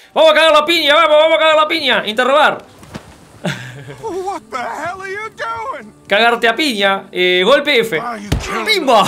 ¡Vamos a cagar la piña! ¡Vamos a cagar la piña! Interrogar. What the hell are you doing? Cagarte a piña. Golpe F. ¡Pimba!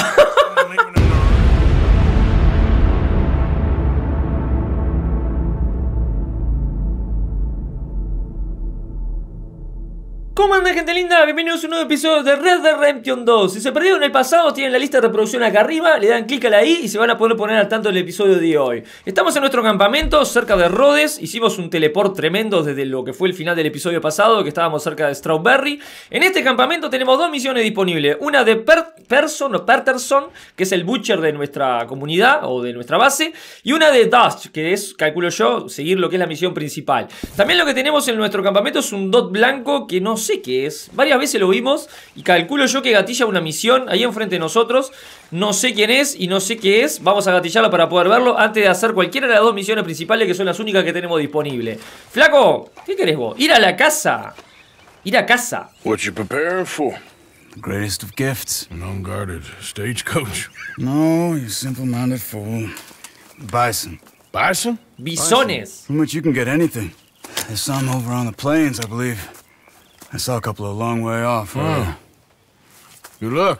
¿Cómo andan, gente linda? Bienvenidos a un nuevo episodio de Red Dead Redemption 2. Si se perdieron el pasado, tienen la lista de reproducción acá arriba, le dan clic a la i y se van a poder poner al tanto del episodio de hoy. Estamos en nuestro campamento cerca de Rhodes, hicimos un teleport tremendo desde lo que fue el final del episodio pasado, que estábamos cerca de Strawberry. En este campamento tenemos dos misiones disponibles, una de Peterson, que es el butcher de nuestra comunidad o de nuestra base, y una de Dust, que es, calculo yo, seguir lo que es la misión principal. También lo que tenemos en nuestro campamento es un dot blanco que no sé qué es. Varias veces lo vimos y calculo yo que gatilla una misión ahí enfrente de nosotros. No sé quién es y no sé qué es. Vamos a gatillarlo para poder verlo antes de hacer cualquiera de las dos misiones principales, que son las únicas que tenemos disponibles. Flaco, ¿qué querés vos? Ir a la casa. Ir a casa. What you preparing for? The greatest of gifts. An unguarded stagecoach. No, you simple-minded fool. Bison. Bison? Bisones. From which you can get anything. There's some over on the plains, I believe. I saw a couple a long way off. Good luck.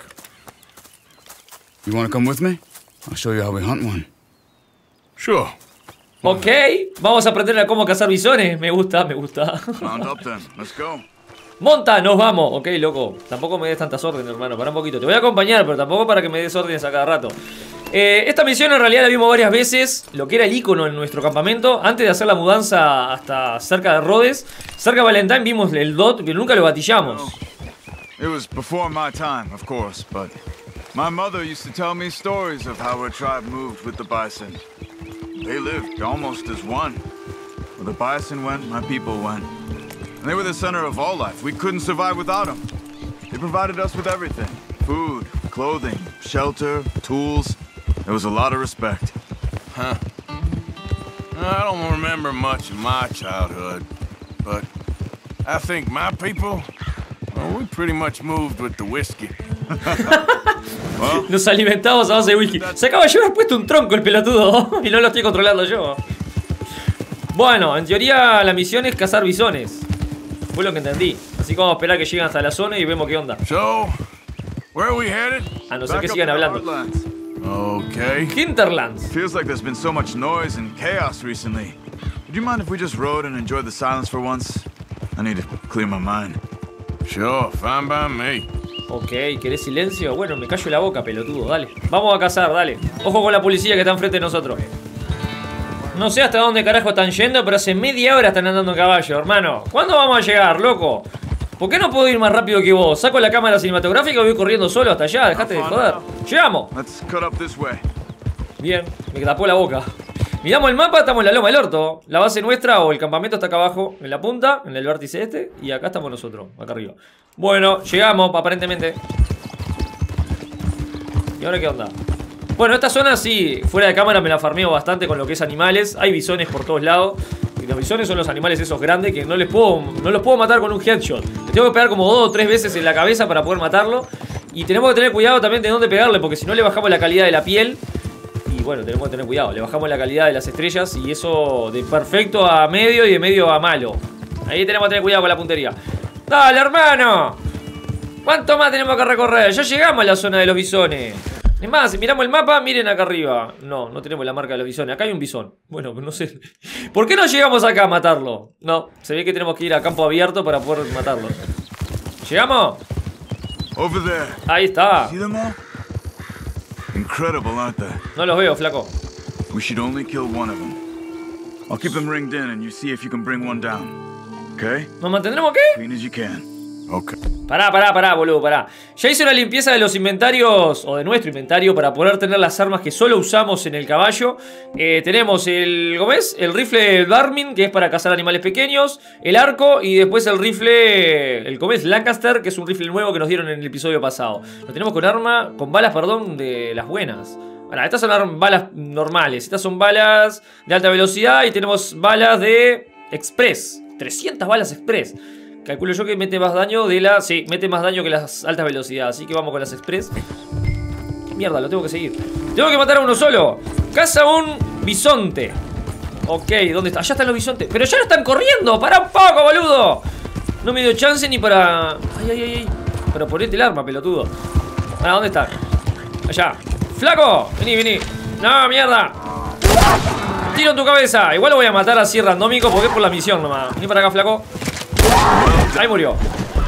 You want to come with me? I'll show you how we hunt one. Sure. Ok, vamos a aprender a cómo cazar bisones. Me gusta, me gusta. Mount up then. Let's go. Monta, nos vamos. Ok, loco. Tampoco me des tantas órdenes, hermano. Para un poquito. Te voy a acompañar, pero tampoco para que me des órdenes a cada rato. Esta misión en realidad la vimos varias veces. Lo que era el icono en nuestro campamento. Antes de hacer la mudanza hasta cerca de Rhodes. Cerca de Valentine vimos el DOT, pero nunca lo gatillamos. It was before my time, of course, but my mother used to tell me stories of how her tribe moved with the bison. They lived almost as one. Where the bison went, my people went. And they were the center of all life. We couldn't survive without them. They provided us with everything. Food, clothing, shelter, tools. There was a lot of respect. Huh. I don't remember much of my childhood, but I think my people, well, we pretty much moved with the whiskey. Nos alimentamos a base de whisky. Se acaba de llevar puesto un tronco el pelotudo y no lo estoy controlando yo. Bueno, en teoría la misión es cazar bisones. Fue lo que entendí. Así que vamos a esperar que lleguen hasta la zona y vemos qué onda. So, where are we headed? A no ser que sigan hablando. Okay. Hinterlands. Feels like there's been so much noise and chaos recently. Would you mind if we just rode and enjoyed the silence for once? I need to clear my mind. Sure, fine by me. Ok, ¿querés silencio? Bueno, me callo la boca, pelotudo, dale. Vamos a cazar, dale. Ojo con la policía que está enfrente de nosotros. No sé hasta dónde carajo están yendo, pero hace media hora están andando en caballo, hermano. ¿Cuándo vamos a llegar, loco? ¿Por qué no puedo ir más rápido que vos? ¿Saco la cámara cinematográfica y voy corriendo solo hasta allá? Dejate de joder. ¡Llegamos! Bien, me tapó la boca. Miramos el mapa, estamos en la loma del orto. La base nuestra o el campamento está acá abajo, en la punta, en el vértice este. Y acá estamos nosotros, acá arriba. Bueno, llegamos, aparentemente. ¿Y ahora qué onda? Bueno, esta zona sí, fuera de cámara me la farmeo bastante con lo que es animales. Hay bisones por todos lados. Y los bisones son los animales esos grandes que no los puedo matar con un headshot. Le tengo que pegar como 2 o 3 veces en la cabeza para poder matarlo. Y tenemos que tener cuidado también de dónde pegarle, porque si no le bajamos la calidad de la piel. Y bueno, tenemos que tener cuidado. Le bajamos la calidad de las estrellas y eso de perfecto a medio y de medio a malo. Ahí tenemos que tener cuidado con la puntería. ¡Dale, hermano! ¿Cuánto más tenemos que recorrer? Ya llegamos a la zona de los bisones. Es más, si miramos el mapa, miren acá arriba. No, no tenemos la marca de los bisones. Acá hay un bisón. Bueno, no sé. ¿Por qué no llegamos acá a matarlo? No, se ve que tenemos que ir a campo abierto para poder matarlo. ¿Llegamos? Over there. Ahí está. See them all? Incredible, aren't they? No los veo, flaco. We should only kill one of them. I'll keep them ringed in and you see if you can bring one down. Okay? ¿Nos mantendremos qué? Clean as you can. Okay. Pará, boludo, pará. Ya hice una limpieza de los inventarios, o de nuestro inventario, para poder tener las armas que solo usamos en el caballo. Tenemos el, ¿cómo es? El rifle Barmin, que es para cazar animales pequeños. El arco y después el rifle, el, ¿cómo es? Lancaster, que es un rifle nuevo que nos dieron en el episodio pasado. Lo tenemos con balas, perdón, de las buenas. Ahora, estas son balas normales. Estas son balas de alta velocidad y tenemos balas de Express. 300 balas Express. Calculo yo que mete más daño de la... Sí, mete más daño que las altas velocidades. Así que vamos con las Express. Mierda, lo tengo que seguir. Tengo que matar a uno solo. Caza un bisonte. Ok, ¿dónde está? Allá están los bisontes. ¡Pero ya lo están corriendo! ¡Pará un poco, boludo! No me dio chance ni para... ¡Ay, ay, ay! Para ponerte el arma, pelotudo. Ah, ¿dónde está? Allá. ¡Flaco! Vení, vení. ¡No, mierda! Tiro en tu cabeza. Igual lo voy a matar así randómico porque es por la misión nomás. Vení para acá, flaco. Ahí murió.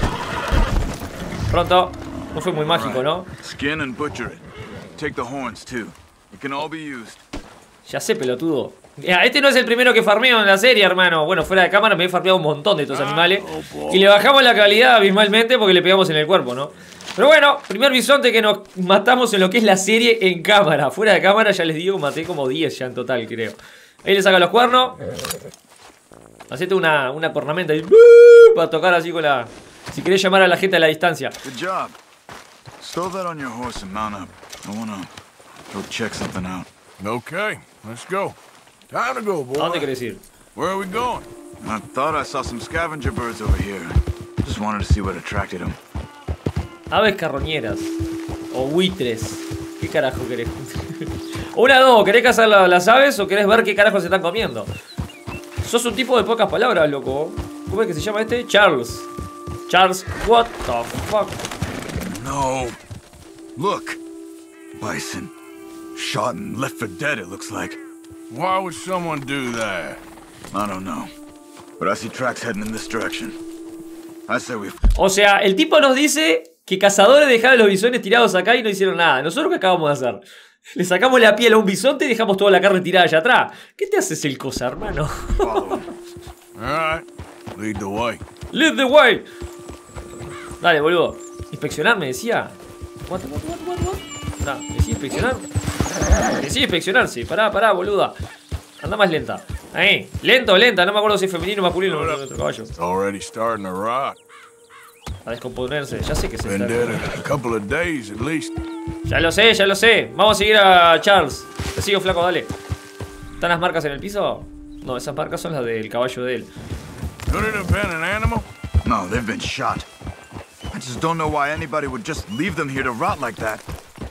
Pronto. No fue muy mágico, ¿no? Skin and butcher it. Take the horns too. It can all be used. Ya sé, pelotudo. Este no es el primero que farmeo en la serie, hermano. Bueno, fuera de cámara me he farmeado un montón de estos animales. Y le bajamos la calidad abismalmente porque le pegamos en el cuerpo, ¿no? Pero bueno, primer bisonte que nos matamos en lo que es la serie en cámara. Fuera de cámara, ya les digo, maté como 10 ya en total, creo. Ahí le saca los cuernos. Hacete una cornamenta ahí, para tocar así con la... Si querés llamar a la gente a la distancia. Good job. Stow that on your horse and mount up. I wanna go check something out. Okay, let's go. Time to go, boy. ¿A dónde querés ir? Where are we going? I thought I saw some scavenger birds over here. Just wanted to see what attracted them. Aves carroñeras. O buitres. ¿Qué carajo querés? Una, dos. ¿Querés cazar las aves o querés ver qué carajo se están comiendo? Sos un tipo de pocas palabras, loco. ¿Cómo es que se llama este? Charles. Charles, what the fuck? No. Look. Bison. Shot and left for dead, it looks like. Why would someone do that? I don't know. But I see tracks heading in this direction. I say we... O sea, el tipo nos dice que cazadores dejaron los bisones tirados acá y no hicieron nada. Nosotros, ¿qué acabamos de hacer? Le sacamos la piel a un bisonte y dejamos toda la carne tirada allá atrás. ¿Qué te haces el cosa, hermano? All right, lead the way. Lead the way. Dale, boludo. Inspeccionar, me decía. What? No, ¿me decía inspeccionar? Me decía inspeccionar, sí. Pará, boluda. Anda más lenta. Ahí. Lenta. No me acuerdo si es femenino o masculino nuestro caballo. Already starting to rot. A descomponerse. Ya sé que se Been está... dead in a couple of days at least. Ya lo sé. Vamos a seguir a Charles. Te sigo, flaco, dale. ¿Están las marcas en el piso? No, esas marcas son las del caballo de él. Could it have been an animal? No, they've been shot. I just don't know why anybody would just leave them here to rot like that.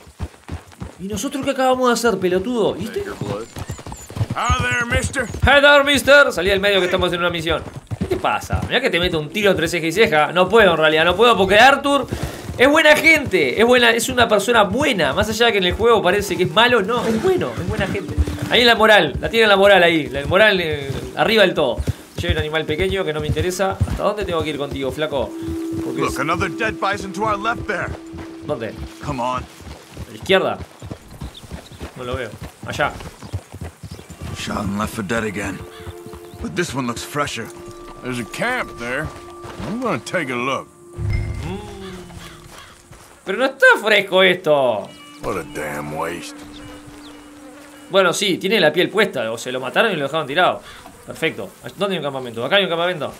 ¿Y nosotros qué acabamos de hacer, pelotudo? ¿Viste? Hi there, mister. Hi there, mister. Salí del medio que estamos en una misión. ¿Qué te pasa? Mirá que te meto un tiro entre ceja y ceja. No puedo, en realidad, no puedo porque Arthur es buena gente. Es una persona buena. Más allá de que en el juego parece que es malo, no, es bueno, es buena gente. Ahí en la moral, la tiene la moral ahí. La moral arriba del todo. Yo hay un animal pequeño que no me interesa. ¿Hasta dónde tengo que ir contigo, flaco? Porque Look, another dead bison to our left there. ¿Dónde? Come on. ¿A la izquierda? No lo veo. Allá. Shot and left for dead again. But this one looks fresher. There's a camp there. I'm gonna take a look. Pero no está fresco esto. What a damn waste. Bueno, sí, tiene la piel puesta. O se lo mataron y lo dejaron tirado. Perfecto. ¿Dónde hay un campamento? Acá hay un campamento.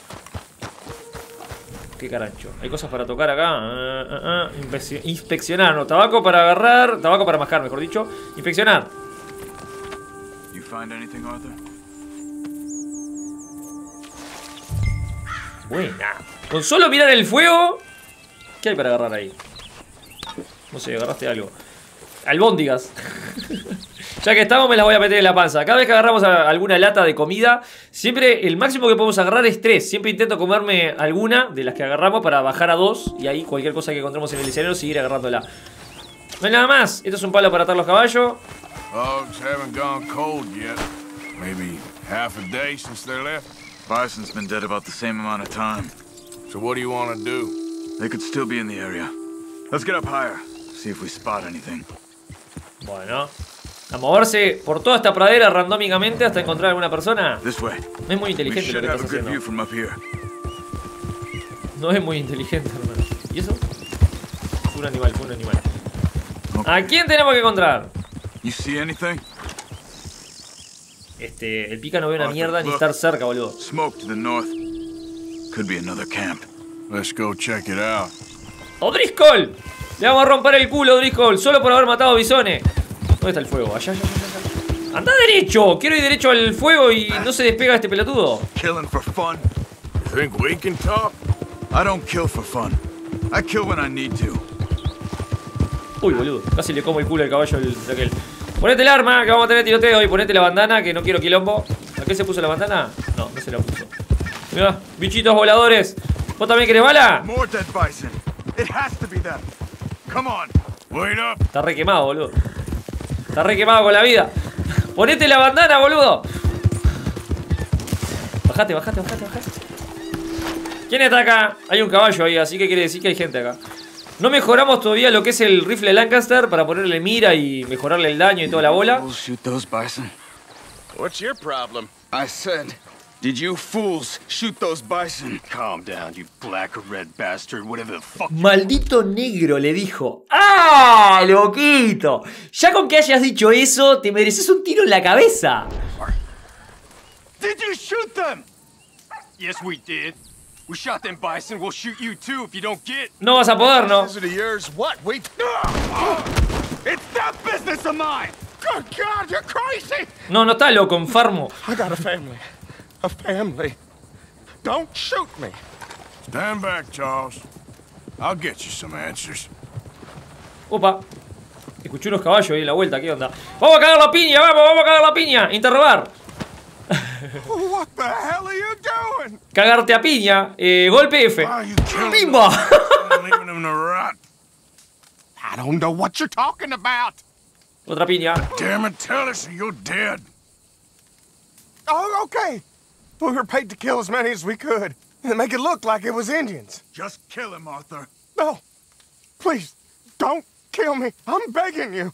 Qué carancho. Hay cosas para tocar acá. Inspeccionar, no. Tabaco para agarrar. Tabaco para mascar, mejor dicho. Inspeccionar. You find anything, Arthur? Buena. Con solo mirar el fuego. ¿Qué hay para agarrar ahí? No sé, agarraste algo. Albóndigas. Ya que estamos, me las voy a meter en la panza. Cada vez que agarramos alguna lata de comida, siempre el máximo que podemos agarrar es 3. Siempre intento comerme alguna de las que agarramos para bajar a 2. Y ahí cualquier cosa que encontremos en el escenario, seguir agarrándola. No hay nada más. Esto es un palo para atar los caballos. Dogs haven't gone cold yet. Maybe half a day since they left. Bison's been dead about the same amount of time. So what do you want to do? They could still be in the area. Let's get up higher. See if we spot anything. Bueno. A moverse por toda esta pradera randómicamente hasta encontrar alguna persona. This way. No es muy We inteligente lo should que have estás a good view haciendo. from up here. No es muy inteligente, hermano. ¿Y eso? Fue un animal. ¿A quién tenemos que encontrar? You see anything? El pica no ve una mierda ni estar cerca, boludo. Smoke to the north. Could be another camp. Let's go check it out. ¡O'Driscoll! Le vamos a romper el culo, O'Driscoll, solo por haber matado a bisones. ¿Dónde está el fuego? Allá. ¡Anda derecho! Quiero ir derecho al fuego y no se despega este pelotudo. Killing for fun? You think we can talk? I don't kill for fun. I kill when I need to. Uy, boludo, casi le como el culo al caballo de aquel. Ponete el arma, que vamos a tener tiroteo, y ponete la bandana, que no quiero quilombo. ¿Qué se puso la bandana? No, no se la puso. Mirá, bichitos voladores. ¿Vos también querés bala? More dead bison. It has to be them. Come on. Wait up. Está re quemado, boludo. Está re quemado con la vida. Ponete la bandana, boludo. Bajate, bajate, bajate, bajate. ¿Quién está acá? Hay un caballo ahí, así que quiere decir que hay gente acá. No mejoramos todavía lo que es el rifle Lancaster para ponerle mira y mejorarle el daño y toda la bola. We'll shoot those bison. What's your problem? I said, did you fools shoot those bison? Calm down, you black or red bastard, whatever the fuck. Maldito negro, le dijo. ¡Ah, loquito! Ya con que hayas dicho eso, te mereces un tiro en la cabeza. Did you shoot them? Yes, we did. We shot them bison, we'll shoot you too if you don't get. No vas a poder, ¿no? Is it of yours? What? Wait. It's that business of mine! Good God, you're crazy! No, no está loco, enfermo. I got a family. A family. Don't shoot me. Stand back, Charles. I'll get you some answers. Opa. Escuché unos caballos ahí en la vuelta, ¿qué onda? ¡Vamos a cagar la piña! ¡Vamos a cagar la piña! Interrogar. What the hell are you doing? Cagarte a piña. Golpe F. Why you killing ¡Pimba! them, leaving them to rot? I don't know what you're talking about. Otra piña. Damn it, tell us or you're dead. Oh, okay. We were paid to kill as many as we could and make it look like it was Indians. Just kill him, Arthur. No. Please, don't kill me. I'm begging you.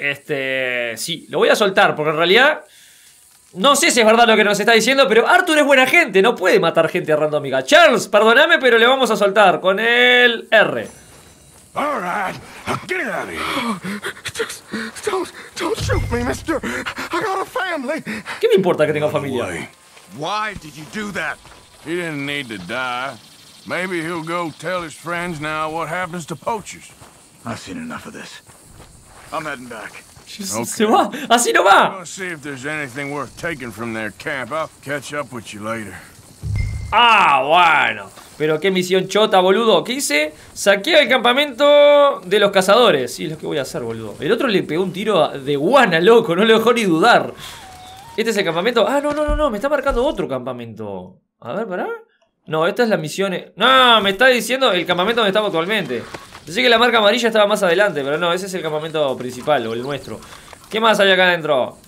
Sí, lo voy a soltar porque en realidad no sé si es verdad lo que nos está diciendo, pero Arthur es buena gente, no puede matar gente randómica. Charles, perdóname, pero le vamos a soltar con el R. All right, now get out of here. Just don't shoot me, mister. I got a family. ¿Qué me importa que tenga familia? Wait, Why did you do that? he didn't need to die. Maybe he'll go tell his friends now what happens to poachers. I've seen enough of this. I'm heading back. Se va, así no I'm va. gonna see if there's anything worth taking from their camp. I'll catch up with you later. Ah, bueno. Pero qué misión chota, boludo. ¿Qué hice? Saqué el campamento de los cazadores. Sí, es lo que voy a hacer, boludo. El otro le pegó un tiro de guana, loco. No le dejó ni dudar. Este es el campamento. Ah, no. Me está marcando otro campamento. A ver, pará. No, esta es la misión. No, me está diciendo el campamento donde estamos actualmente. Pensé que la marca amarilla estaba más adelante, pero no, ese es el campamento principal, o el nuestro. ¿Qué más hay acá adentro?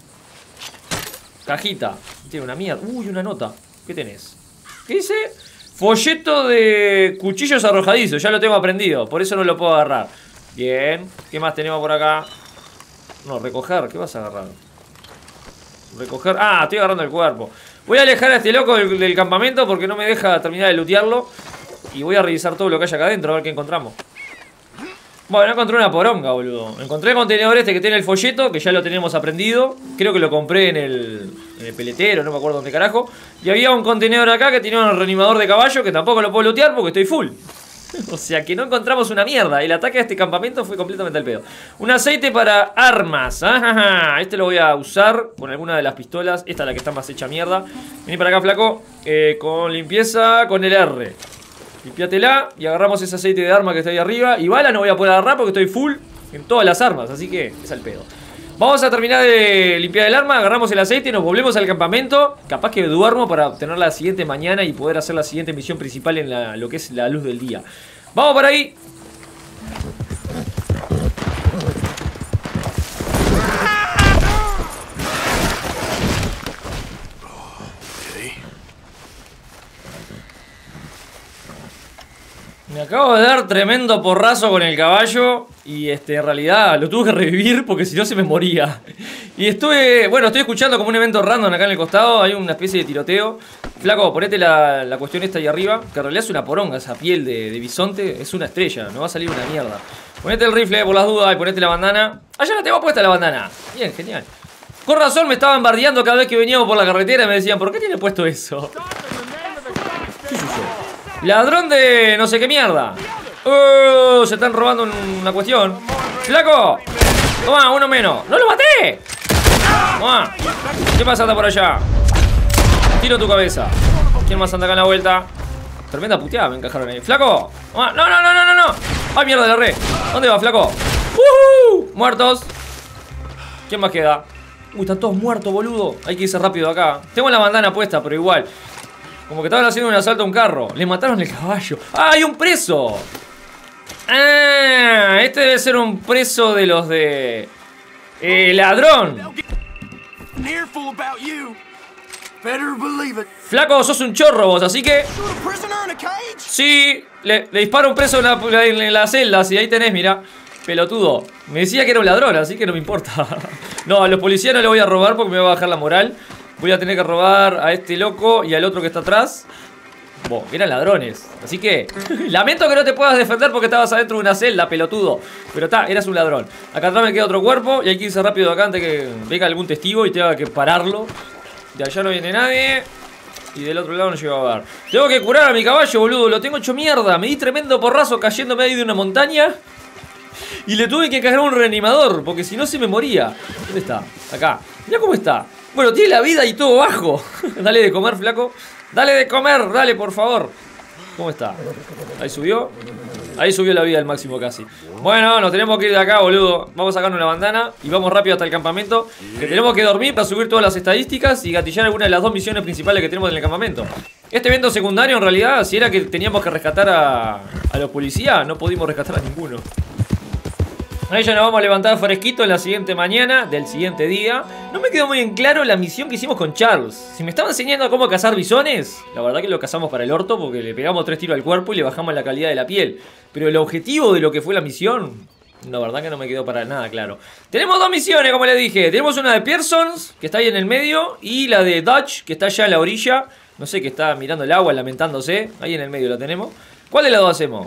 Cajita. Tiene una mierda. Uy, una nota. ¿Qué tenés? ¿Qué dice? Folleto de cuchillos arrojadizos. Ya lo tengo aprendido, por eso no lo puedo agarrar. Bien. ¿Qué más tenemos por acá? No, recoger. ¿Qué vas a agarrar? Recoger. Ah, estoy agarrando el cuerpo. Voy a alejar a este loco del campamento porque no me deja terminar de lootearlo. Y voy a revisar todo lo que hay acá adentro a ver qué encontramos. Bueno, no encontré una poronga, boludo. Encontré el contenedor este que tiene el folleto, que ya lo tenemos aprendido. Creo que lo compré en el peletero, no me acuerdo dónde carajo. Y había un contenedor acá que tenía un reanimador de caballo, que tampoco lo puedo lootear porque estoy full. O sea que no encontramos una mierda. El ataque a este campamento fue completamente al pedo. Un aceite para armas. Ajá, este lo voy a usar con alguna de las pistolas. Esta es la que está más hecha mierda. Vení para acá, flaco. Con limpieza, con el R. Limpiátela y agarramos ese aceite de arma que está ahí arriba. Y bala no voy a poder agarrar porque estoy full en todas las armas, así que es al pedo. Vamos a terminar de limpiar el arma, agarramos el aceite y nos volvemos al campamento. Capaz que duermo para obtener la siguiente mañana y poder hacer la siguiente misión principal en lo que es la luz del día. Vamos por ahí. Me acabo de dar tremendo porrazo con el caballo y en realidad lo tuve que revivir porque si no se me moría. Y estoy escuchando como un evento random acá en el costado, hay una especie de tiroteo. Flaco, ponete la cuestión esta ahí arriba, que en realidad es una poronga, esa piel de bisonte, es una estrella, no va a salir una mierda. Ponete el rifle por las dudas y ponete la bandana. Ah, ya la tengo puesta la bandana. Bien, genial. Con razón me estaban bardeando cada vez que veníamos por la carretera y me decían, ¿por qué tiene puesto eso? ¿Qué es eso? Ladrón de no sé qué mierda. Se están robando una cuestión. ¡Flaco! Toma, uno menos. ¡No lo maté! Toma. ¿Qué pasa anda por allá? Tiro tu cabeza. ¿Quién más anda acá en la vuelta? Tremenda puteada me encajaron ahí. ¡Flaco! Toma. ¡No! ¡Ay, mierda, le erré! ¿Dónde va, flaco? Muertos. ¿Quién más queda? Uy, están todos muertos, boludo. Hay que irse rápido acá. Tengo la bandana puesta, pero igual. Como que estaban haciendo un asalto a un carro. Le mataron el caballo. ¡Ah, hay un preso! Ah, este debe ser un preso de los de... ladrón. Flaco, sos un chorro vos, así que... Sí, le disparo a un preso en la celda. Si ahí tenés, mirá. Pelotudo. Me decía que era un ladrón, así que no me importa. No, a los policías no le voy a robar porque me va a bajar la moral. Voy a tener que robar a este loco y al otro que está atrás. Bueno, eran ladrones. Así que, lamento que no te puedas defender porque estabas adentro de una celda, pelotudo. Pero está, eras un ladrón. Acá atrás me queda otro cuerpo y hay que irse rápido de acá antes que venga algún testigo y tenga que pararlo. De allá no viene nadie. Y del otro lado no llega a ver. Tengo que curar a mi caballo, boludo. Lo tengo hecho mierda. Me di tremendo porrazo cayéndome ahí de una montaña. Y le tuve que cargar un reanimador, porque si no se me moría. ¿Dónde está? Acá. Mirá cómo está. Bueno, tiene la vida y todo bajo. Dale de comer, flaco. Dale de comer, dale, por favor. ¿Cómo está? Ahí subió. Ahí subió la vida al máximo casi. Bueno, nos tenemos que ir de acá, boludo. Vamos a sacarnos una bandana y vamos rápido hasta el campamento. Que tenemos que dormir para subir todas las estadísticas y gatillar alguna de las dos misiones principales que tenemos en el campamento. Este evento secundario, en realidad, si era que teníamos que rescatar a los policías, no pudimos rescatar a ninguno. Ahí ya nos vamos a levantar fresquito en la siguiente mañana del siguiente día. No me quedó muy en claro la misión que hicimos con Charles. Si me estaba enseñando cómo cazar bisones, la verdad que lo cazamos para el orto porque le pegamos 3 tiros al cuerpo y le bajamos la calidad de la piel. Pero el objetivo de lo que fue la misión, la verdad que no me quedó para nada claro. Tenemos dos misiones, como les dije. Tenemos una de Pearsons, que está ahí en el medio, y la de Dutch, que está allá en la orilla. No sé, que está mirando el agua, lamentándose. Ahí en el medio la tenemos. ¿Cuál de las dos hacemos?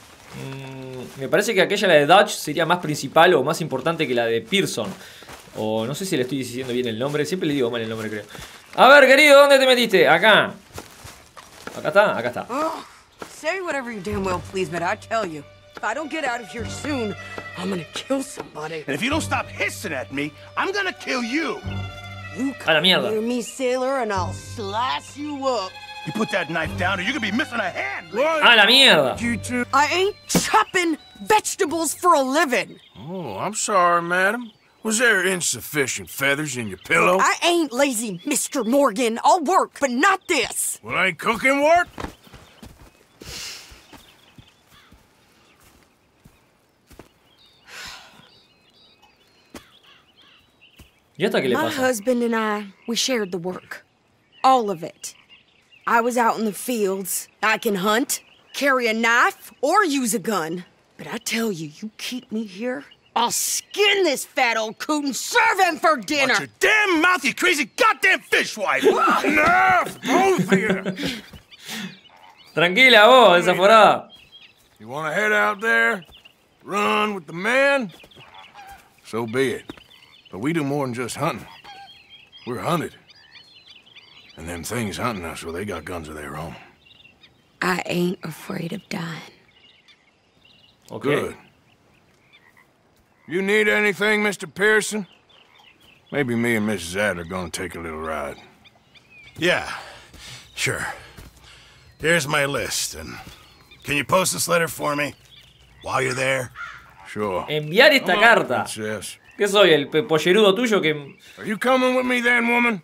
Me parece que aquella, la de Dutch, sería más principal o más importante que la de Pearson. O no sé si le estoy diciendo bien el nombre. Siempre le digo mal el nombre, creo. A ver, querido, ¿dónde te metiste? Acá. ¿Acá está? Acá está. Oh, say whatever you damn well please, but I tell you, if I don't get out of here soon, I'm gonna kill somebody. And if you don't stop hissing at me, I'm gonna kill you. You A la mierda. come near me, sailor, and I'll slice you up. You put that knife down or you could be missing a hand. A la mierda. I ain't chopping vegetables for a living. Oh, I'm sorry, madam. Was there insufficient feathers in your pillow? I ain't lazy, Mr. Morgan. I'll work, but not this. Well, ain't cooking work? ¿Y hasta qué le My pasa? husband and I, we shared the work. All of it. I was out in the fields. I can hunt, carry a knife, or use a gun. But I tell you, you keep me here, I'll skin this fat old coot and serve him for dinner. Watch your damn mouth, you crazy goddamn fishwife! Enough, both of you! Tranquila vos, desaforada. You want to head out there? Run with the men? So be it. But we do more than just hunting. We're hunted. And them things hunting us, well, they got guns of their own. I ain't afraid of dying. Okay. Good. You need anything, Mr. Pearson? Maybe me and Mrs. Adler are gonna take a little ride. Yeah, sure. Here's my list, and can you post this letter for me while you're there? Sure. Enviar esta Come on, carta. princess. ¿Qué soy? ¿El pollerudo tuyo que... Are you coming with me then, woman?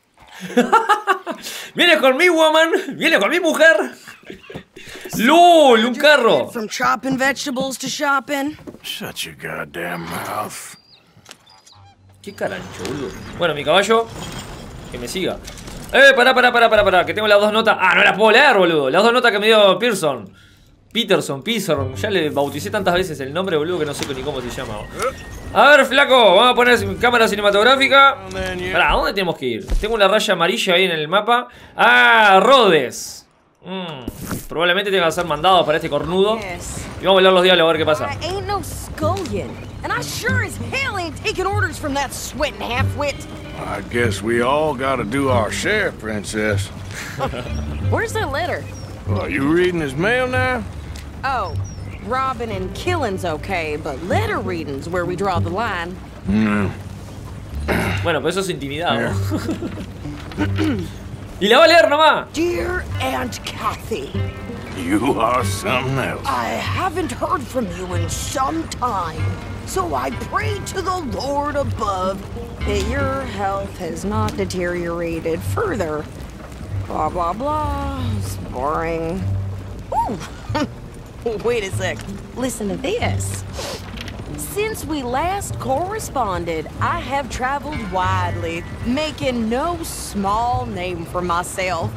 ¿Vienes con mi woman? ¿Vienes con mi mujer? ¡Lul! ¡Un carro! From chopping vegetables to shopping. Shut your goddamn mouth. ¿Qué carancho, boludo? Bueno, mi caballo, que me siga. Pará, que tengo las dos notas. Ah, no las puedo leer, boludo. Las dos notas que me dio Pearson. Peterson. Ya le bauticé tantas veces el nombre, boludo, que no sé ni cómo se llama. A ver, flaco, vamos a poner cámara cinematográfica. Pará, ¿a dónde tenemos que ir? Tengo una raya amarilla ahí en el mapa. Ah, Rhodes. Probablemente tenga que ser mandado para este cornudo. Yes. Y vamos a leer los diálogos a ver qué pasa. I ain't no scullion, and I sure as hell ain't taking orders from that sweating half-wit. I guess we all gotta do our share, princess. Where's that letter? Are you reading his mail now? Oh, robbing and killing's okay, but letter reading's where we draw the line. Bueno, pues eso es intimidado. Y la va a leer nomás. Dear Aunt Kathy, You are something else. I haven't heard from you in some time, so I pray to the Lord above that your health has not deteriorated further. Blah, blah, blah. It's boring. Ooh! Wait a sec. Listen to this. Since we last corresponded, I have traveled widely, making no small name for myself.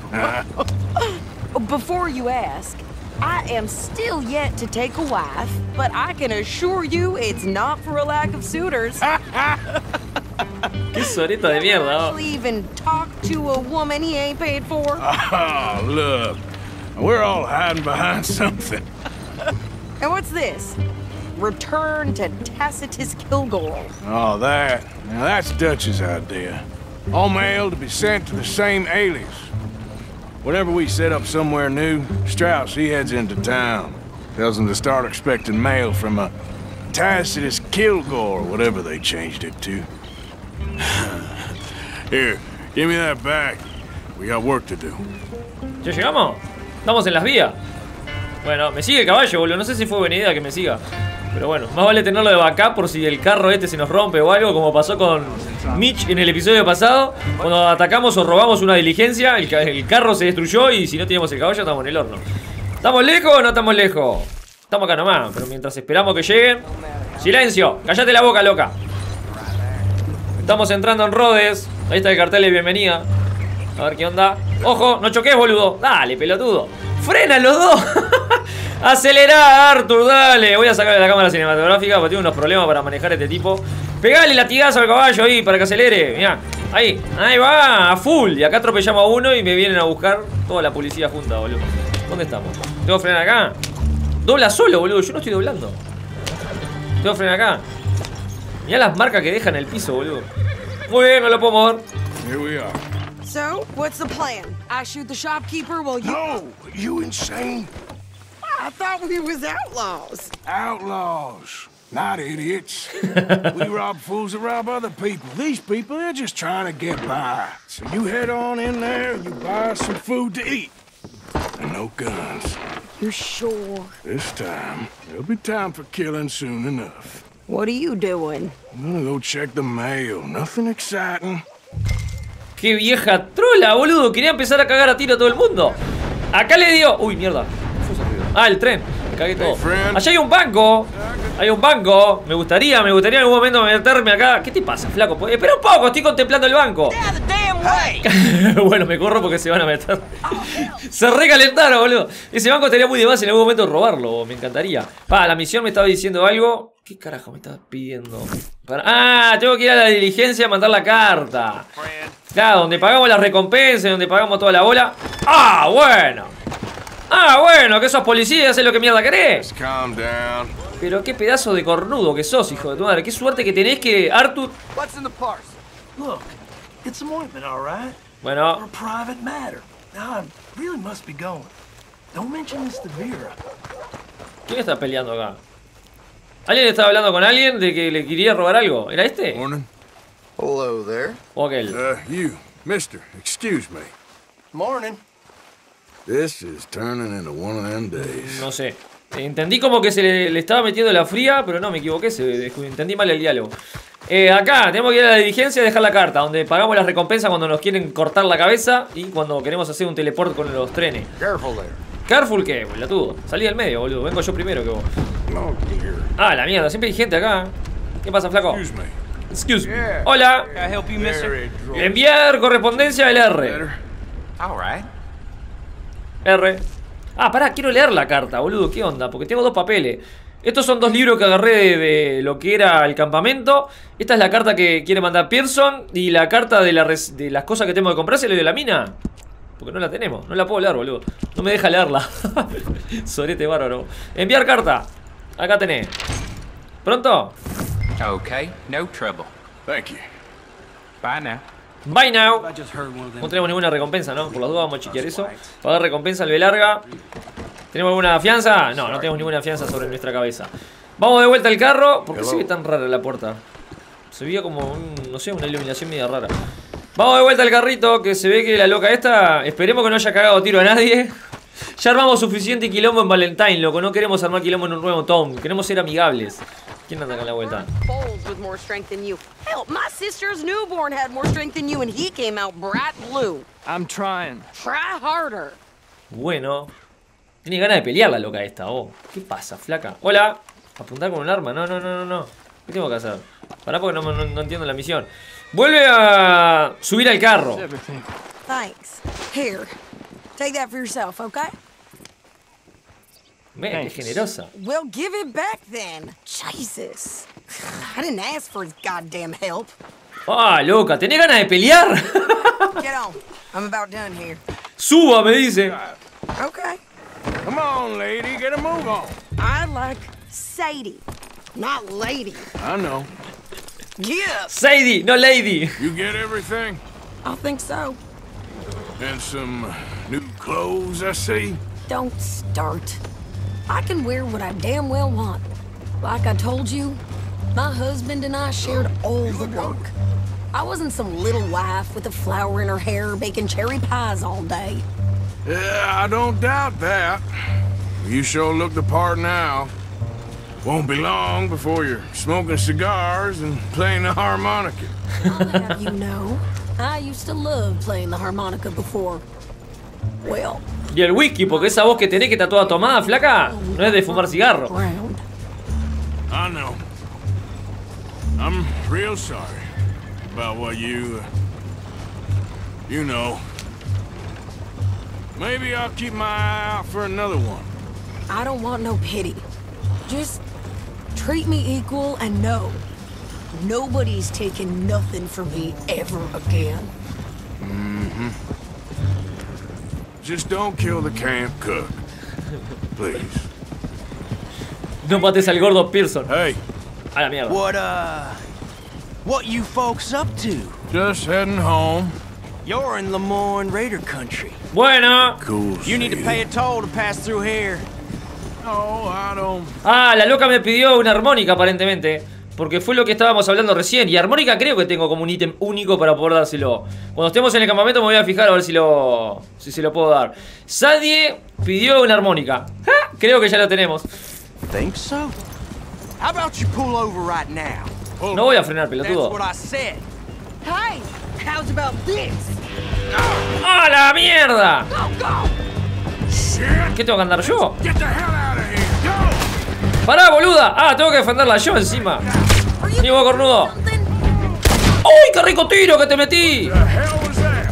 Before you ask, I am still yet to take a wife, but I can assure you it's not for a lack of suitors. Qué soreta de mierda. Actually even talk to a woman he ain't paid for. Oh, look. We're all hiding behind something. And what's this? Return to Tacitus Kilgore. Oh, that. Now, that's Dutch's idea. All mail to be sent to the same alias. Whenever we set up somewhere new, Strauss, he heads into town. Tells them to start expecting mail from a Tacitus Kilgore, or whatever they changed it to. Here, give me that back. We got work to do. ¿Ya llegamos? Estamos en las vías. Bueno, me sigue el caballo, boludo. No sé si fue buena idea que me siga. Pero bueno, más vale tenerlo de backup por si el carro este se nos rompe o algo, como pasó con Mitch en el episodio pasado. Cuando atacamos o robamos una diligencia, el carro se destruyó y si no teníamos el caballo estamos en el horno. ¿Estamos lejos o no estamos lejos? Estamos acá nomás, pero mientras esperamos que lleguen... ¡Silencio! ¡Cállate la boca, loca! Estamos entrando en Rhodes. Ahí está el cartel de bienvenida. A ver qué onda. ¡Ojo! ¡No choques, boludo! ¡Dale, pelotudo! ¡Frena los dos! ¡Acelera, Arthur! ¡Dale! Voy a sacarle la cámara cinematográfica porque tengo unos problemas para manejar a este tipo. ¡Pegale latigazo al caballo ahí para que acelere! Mirá, ahí va, a full. Y acá atropellamos a uno y me vienen a buscar toda la policía junta, boludo. ¿Dónde estamos? ¿Tengo que frenar acá? Dobla solo, boludo. Yo no estoy doblando. Tengo que frenar acá. Mirá las marcas que dejan en el piso, boludo. Muy bien, no lo puedo mover. Here we are. So, what's the plan? I shoot the shopkeeper while you... No! You insane? I thought we was outlaws. Outlaws, not idiots. We rob fools that rob other people. These people, they're just trying to get by. So you head on in there and you buy some food to eat. And no guns. You're sure? This time, there'll be time for killing soon enough. What are you doing? I'm gonna go check the mail. Nothing exciting. ¡Qué vieja trola, boludo! Quería empezar a cagar a tiro a todo el mundo. Acá le dio... ¡Uy, mierda! Ah, el tren. Me cagué todo. Allá hay un banco. Hay un banco. Me gustaría en algún momento meterme acá. ¿Qué te pasa, flaco? Espera un poco, estoy contemplando el banco. Bueno, me corro porque se van a meter. Se recalentaron, boludo. Ese banco estaría muy de más en algún momento robarlo. Me encantaría. La misión me estaba diciendo algo. ¿Qué carajo me estaba pidiendo? Tengo que ir a la diligencia a mandar la carta. Claro, donde pagamos las recompensas, donde pagamos toda la bola. Bueno, que sos policía y haces lo que mierda querés. Calm down. Pero qué pedazo de cornudo que sos, hijo de tu madre. Qué suerte que tenés que Arthur... What's in the parcel? Look, it's some ointment, all right? Bueno. For a private matter. Now I really must be going. Don't mention this to Vera. ¿Quién está peleando acá? ¿Alguien estaba hablando con alguien de que le quería robar algo? ¿Era este? Morning. Hello there. ¿O aquel? You, mister, excuse me. Morning. This is turning into one of them days. No sé. Entendí como que se le estaba metiendo la fría, pero no, me equivoqué. Entendí mal el diálogo. Acá, tenemos que ir a la diligencia y dejar la carta, donde pagamos las recompensas cuando nos quieren cortar la cabeza y cuando queremos hacer un teleport con los trenes. Careful there. ¿Careful qué, boludo? Salí del medio, boludo. Vengo yo primero que vos. Oh, dear. La mierda, siempre hay gente acá. ¿Qué pasa, flaco? Excuse me. Excuse me. Hola. Can I help you, mister? Very droll. Enviar correspondencia al R. Letter. All right. R. Pará, quiero leer la carta, boludo. ¿Qué onda? Porque tengo dos papeles. Estos son dos libros que agarré de lo que era el campamento. Esta es la carta que quiere mandar Pearson. Y la carta de las cosas que tengo que comprar se le dio la mina. Porque no la tenemos, no la puedo leer, boludo. No me deja leerla. Sorete bárbaro. Enviar carta. Acá tenés. ¿Pronto? Okay, no trouble. Thank you. Bye now. Bye now. I just heard one of them. No tenemos ninguna recompensa, ¿no? Por las dudas vamos a chequear eso. Pagar recompensa al B larga. ¿Tenemos alguna fianza? No, no tenemos ninguna fianza sobre nuestra cabeza. Vamos de vuelta al carro. ¿Por qué se ve tan rara la puerta? Se veía como, no sé, una iluminación media rara. Vamos de vuelta al carrito, que se ve que la loca esta... Esperemos que no haya cagado tiro a nadie. Ya armamos suficiente quilombo en Valentine, loco. No queremos armar quilombo en un nuevo Tom. Queremos ser amigables. ¿Quién anda acá en la vuelta? Foals with more strength than you. Hell, my sister's newborn had more strength than you and he came out bright blue. I'm trying. Try harder. Bueno. Tiene ganas de pelear la loca esta, oh. ¿Qué pasa, flaca? Hola. Apuntar con un arma. No. ¿Qué tengo que hacer? Pará porque no entiendo la misión. Vuelve a subir al carro. Thanks. Here. Take that for yourself, okay? Qué generosa. Well, give it back then. Jesus. I didn't ask for his goddamn help. Ah, loca, ¿tenés ganas de pelear? Get on. I'm about done here. Suba, me dice. Okay. Come on, lady, get a move on. I like Sadie, not lady. I know. Yeah. Sadie, no lady. You get everything? I think so. And some new clothes, I see. Don't start. I can wear what I damn well want. Like I told you, my husband and I shared all the work. I wasn't some little wife with a flower in her hair baking cherry pies all day. Yeah, I don't doubt that. You sure look the part now. Won't be long before you're smoking cigars and playing the harmonica. I'll have you know, I used to love playing the harmonica before. Well... Y el whisky, porque esa voz que tenés que está toda tomada, flaca, no es de fumar cigarro. I know. I'm real sorry about what you know. Maybe I'll keep my eye out for another one. I don't want no pity. Just treat me equal and know nobody's taking nothing from me ever again. Mm-hmm. Just don't kill the camp cook. Please. No mates al gordo Pearson. Hey. A la mierda. What you folks up to? Just heading home. You're in Lemoyne Raider country. Bueno. Cool. You need to pay a toll to pass through here. No, I don't. Ah, la loca me pidió una armónica aparentemente. Porque fue lo que estábamos hablando recién. Y armónica creo que tengo como un ítem único para poder dárselo. Cuando estemos en el campamento me voy a fijar a ver si se lo puedo dar. Sadie pidió una armónica. ¡Ja! Creo que ya lo tenemos. Think so? How about you pull over right now? No voy a frenar, pelotudo. That's what I said. Hey, how's about this? ¡Ah, la mierda! Go, go! ¿Qué tengo que andar yo? Get the hell out of here. Go! ¡Pará, boluda! Ah, tengo que defenderla yo encima. Ni vos, cornudo. ¡Uy, qué rico tiro que te metí! The hell was that?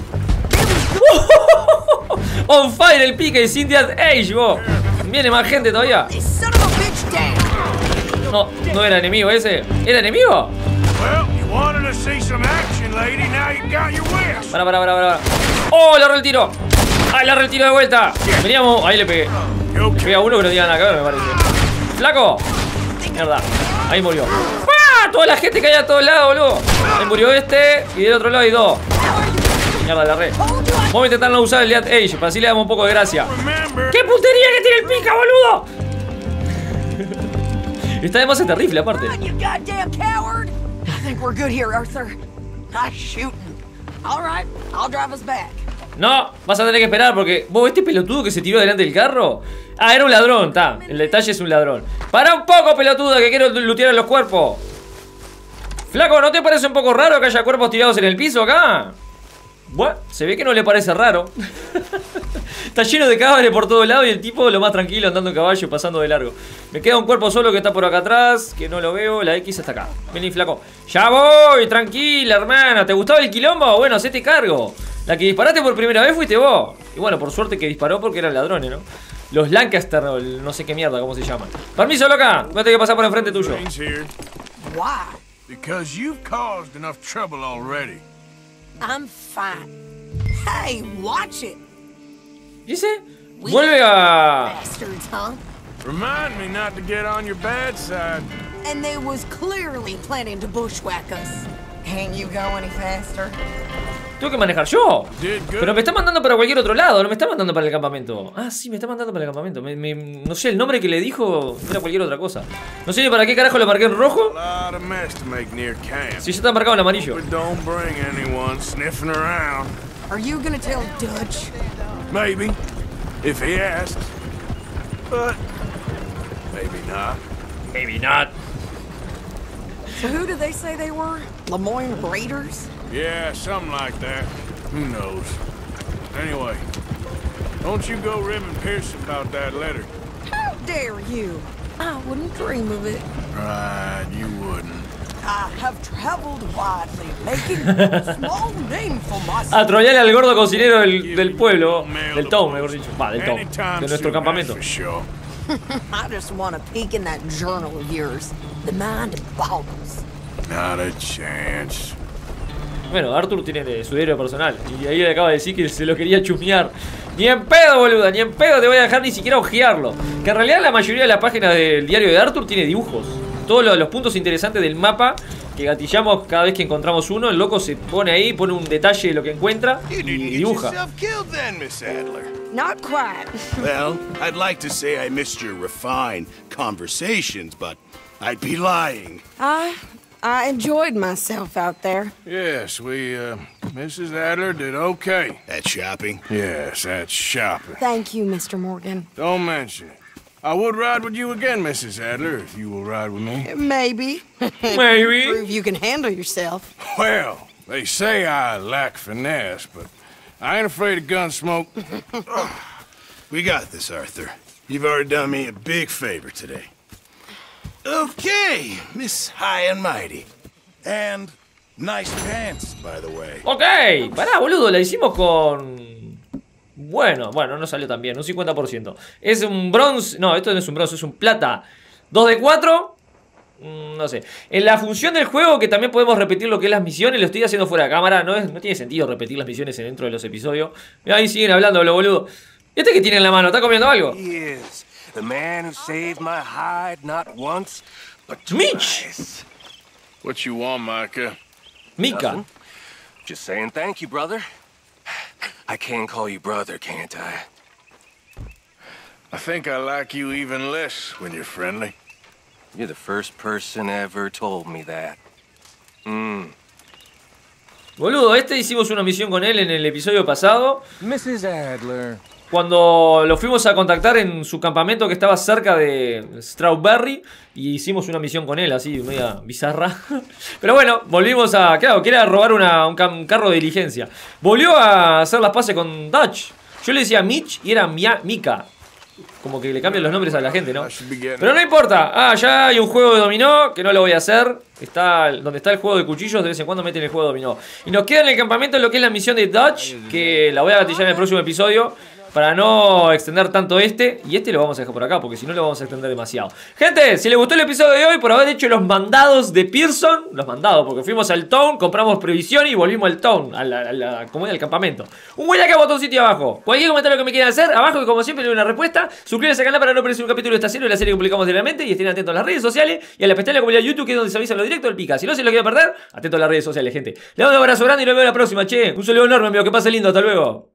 On fire el pique de Cynthia Age, vos. Viene más gente todavía. No era enemigo ese. ¿Era enemigo? Well, you wanted to see some action, lady. Now you got your wish. Pará. ¡Oh, le agarré el tiro! ¡Ay, le agarré el tiro de vuelta! Veníamos. Ahí le pegué. Le pegué a uno que no tenía nada que ver, me parece. ¡Flaco! Mierda. Ahí murió. ¡Ah! Toda la gente que hay a todos lados, boludo. Ahí murió este. Y del otro lado hay dos. Mierda, la re. Vamos a intentar no usar el Death Age. Para así le damos un poco de gracia. ¡Qué puntería que tiene el pica, boludo! Está de más este rifle, aparte. You goddamn coward! I think we're good here, Arthur. Nice shooting. All right, I'll drive us back. No, vas a tener que esperar porque... ¿Vos este pelotudo que se tiró delante del carro? Ah, era un ladrón, está. El detalle es un ladrón. ¡Para un poco, pelotuda, que quiero lootear los cuerpos! Flaco, ¿no te parece un poco raro que haya cuerpos tirados en el piso acá? Bueno, se ve que no le parece raro. Está lleno de cadáveres por todos lados y el tipo lo más tranquilo andando en caballo pasando de largo. Me queda un cuerpo solo que está por acá atrás, que no lo veo, la X está acá. Vení, flaco. ¡Ya voy! Tranquila, hermana. ¿Te gustaba el quilombo? Bueno, hacete cargo. La que disparaste por primera vez fuiste vos. Y bueno, por suerte que disparó porque eran ladrones, ¿no? Los Lancaster, no sé qué mierda, ¿cómo se llaman? Permiso, loca. Voy a tener que pasar por enfrente tuyo. Why? Because you've caused enough trouble already. I'm fine. Hey, watch it. Dice, vuelve a... Bastards, huh? Remind me not to get on your bad side. And they was clearly planning to bushwhack us. Can't you go any faster? Tengo que manejar yo. Pero me está mandando para cualquier otro lado. No me está mandando para el campamento. Ah, sí, me está mandando para el campamento. No sé, el nombre que le dijo era cualquier otra cosa. No sé ni para qué carajo lo marqué en rojo. Si ya está marcado en amarillo. Are you gonna tell Dutch? Maybe. If he asks. But maybe not. Maybe not. So who did they say they were? Lemoyne Raiders? Yeah, something like that. Who knows? Anyway, don't you go ribbing Pearson about that letter. How dare you? I wouldn't dream of it. Right, you wouldn't. I have traveled widely, making a small name for myself. A trollar al gordo cocinero del pueblo. Del town, mejor dicho. Va, del town. De nuestro campamento. I just want a peek in that journal of yours. The mind boggles. Not a chance. Bueno, Arthur tiene su diario personal. Y ahí le acaba de decir que se lo quería chusmear. Ni en pedo, boluda, ni en pedo te voy a dejar ni siquiera ojearlo. Que en realidad la mayoría de las páginas del diario de Arthur tiene dibujos. Todos los puntos interesantes del mapa que gatillamos cada vez que encontramos uno, el loco se pone ahí, pone un detalle de lo que encuentra y dibuja. Not quite. Well, I'd like to say I missed your refined conversations, but I'd be lying. I enjoyed myself out there. Yes, Mrs. Adler did okay. At shopping? Yes, that's shopping. Thank you, Mr. Morgan. Don't mention it. I would ride with you again, Mrs. Adler, if you will ride with me. Maybe. Maybe. Prove you can handle yourself. Well, they say I lack finesse, but I ain't afraid of gun smoke. We got this, Arthur. You've already done me a big favor today. Okay, Miss High and Mighty. And nice pants, by the way. Ok, pará, boludo, la hicimos con... Bueno, no salió tan bien, un 50%. Es un bronce, no, esto no es un bronce, es un plata. 2 de 4, no sé. En la función del juego, que también podemos repetir lo que es las misiones, lo estoy haciendo fuera de cámara. No tiene sentido repetir las misiones dentro de los episodios. Mirá, ahí siguen hablando, boludo. ¿Y este qué tiene en la mano? ¿Está comiendo algo? Yes, the man who saved my hide not once, but Mitch! What you want, Micah? Mika. Nothing. Just saying thank you, brother. I can call you brother, can't I? I think I like you even less when you're friendly. You're the first person ever told me that. Boludo, hicimos una misión con él en el episodio pasado. Mrs. Adler. Cuando lo fuimos a contactar en su campamento que estaba cerca de Strawberry. Y hicimos una misión con él, así, media bizarra. Pero bueno, volvimos a... Claro, que era robar un carro de diligencia. Volvió a hacer las paces con Dutch. Yo le decía Mitch y era Mika. Como que le cambian los nombres a la gente, ¿no? Pero no importa. Ya hay un juego de dominó que no lo voy a hacer. Donde está el juego de cuchillos, de vez en cuando meten el juego de dominó. Y nos queda en el campamento lo que es la misión de Dutch, que la voy a gatillar en el próximo episodio. Para no extender tanto y lo vamos a dejar por acá, porque si no lo vamos a extender demasiado. Gente, si les gustó el episodio de hoy, por haber hecho los mandados de Pearson, los mandados, porque fuimos al town, compramos previsión y volvimos al town, al campamento. Un buen like a botoncito abajo. Cualquier comentario que me quieran hacer, abajo, y como siempre le doy una respuesta. Suscríbanse al canal para no perderse un capítulo de esta serie o la serie que publicamos diariamente. Y estén atentos a las redes sociales y a la pestaña de la comunidad de YouTube, que es donde se avisan los directos del Pica. Si no se lo quieren perder, atentos a las redes sociales, gente. Les doy un abrazo grande y nos vemos la próxima, che. Un saludo enorme, amigo. Que pase lindo. Hasta luego.